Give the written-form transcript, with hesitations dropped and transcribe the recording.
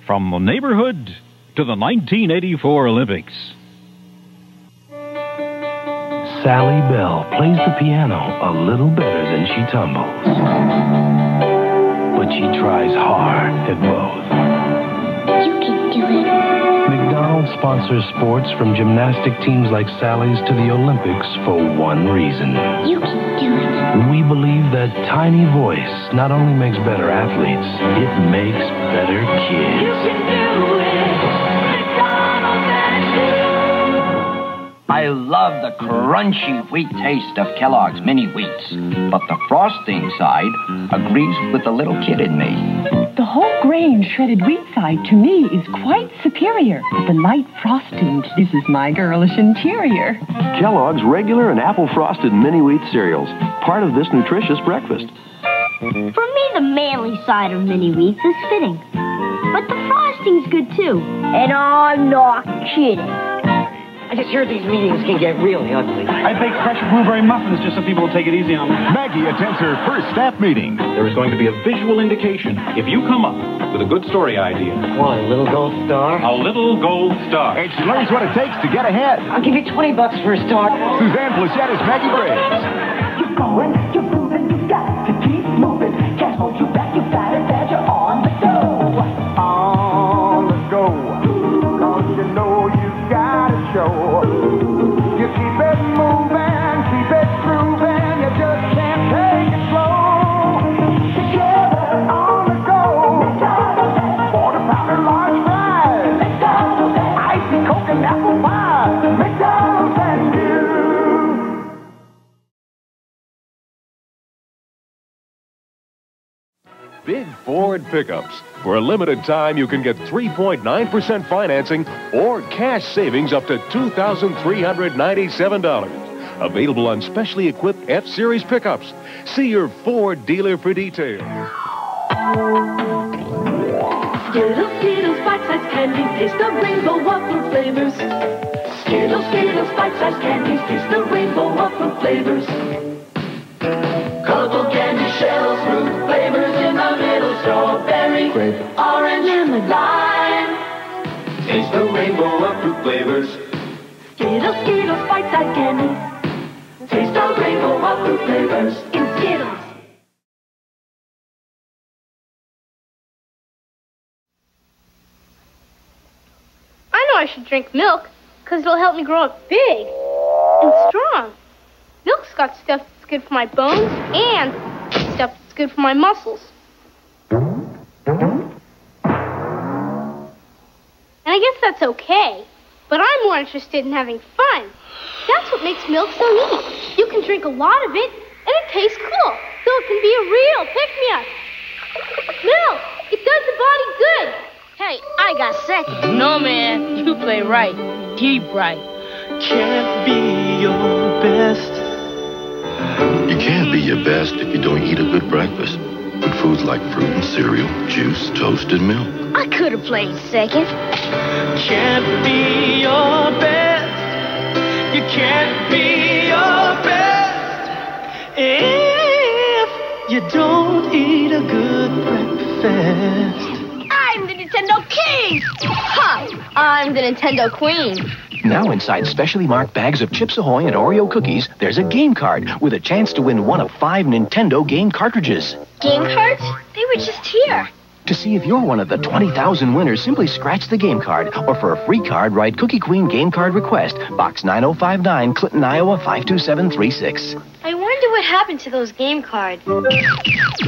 From the neighborhood to the 1984 Olympics. Sally Bell plays the piano a little better than she tumbles. But she tries hard at both. You can do it. McDonald's sponsors sports from gymnastic teams like Sally's to the Olympics for one reason. You can do it. We believe that tiny voice not only makes better athletes, it makes better kids. You can do it. McDonald's and you. I love the crunchy wheat taste of Kellogg's Mini Wheats, but the frosting side agrees with the little kid in me. The whole grain shredded wheat side, to me, is quite superior. The light frosting kisses my girlish interior. Kellogg's regular and apple frosted mini wheat cereals, part of this nutritious breakfast. For me, the manly side of Mini Wheats is fitting. But the frosting's good, too. And I'm not kidding. I just heard these meetings can get really ugly. I baked fresh blueberry muffins just so people will take it easy on me. Maggie attends her first staff meeting. There is going to be a visual indication if you come up with a good story idea. What, a little gold star? A little gold star. And she learns what it takes to get ahead. I'll give you $20 for a start. Suzanne Plachette is Maggie Briggs. You're going, you're moving, you got to keep moving. Can't hold you back, you got it, that you're on the go. On the go. Cause you know you gotta show. You keep it moving, keep it grooving, you just can't take it slow. Together on the go. Quarter pounder large fries. Icy Coke and apple pie. McDonald's and you. Big Ford pickups. For a limited time, you can get 3.9% financing or cash savings up to $2,397. Available on specially equipped F-Series pickups. See your Ford dealer for details. Skittles, Skittles, bite-sized candies, taste the rainbow of fruit flavors. Skittles, Skittles, bite-sized candies, taste the rainbow of fruit flavors. Colorful candy shells, fruit flavors in the middle, strawberry, grape, orange, lemon, lime. Taste the rainbow of fruit flavors. Skittles, Skittles, bite-sized candies. Taste the rainbow of fruit flavors in Skittles. I know I should drink milk, because it'll help me grow up big and strong. Milk's got stuff that's good for my bones and stuff that's good for my muscles. And I guess that's okay, but I'm more interested in having fun. That's what makes milk so neat. You can drink a lot of it, and it tastes cool, so it can be a real pick-me-up. Milk, it does the body good. Hey, I got second. No, man, you play right. Keep right. Can't be your best. You can't be your best if you don't eat a good breakfast. With foods like fruit and cereal, juice, toasted milk. I could have played second. Can't be your best. You can't be your best if you don't eat a good breakfast. I'm the Nintendo King! Ha! I'm the Nintendo Queen. Now inside specially marked bags of Chips Ahoy and Oreo cookies, there's a game card with a chance to win one of 5 Nintendo game cartridges. Game cards? They were just here. To see if you're one of the 20,000 winners, simply scratch the game card. Or for a free card, write Cookie Queen Game Card Request, Box 9059, Clinton, Iowa 52736. I wonder what happened to those game cards.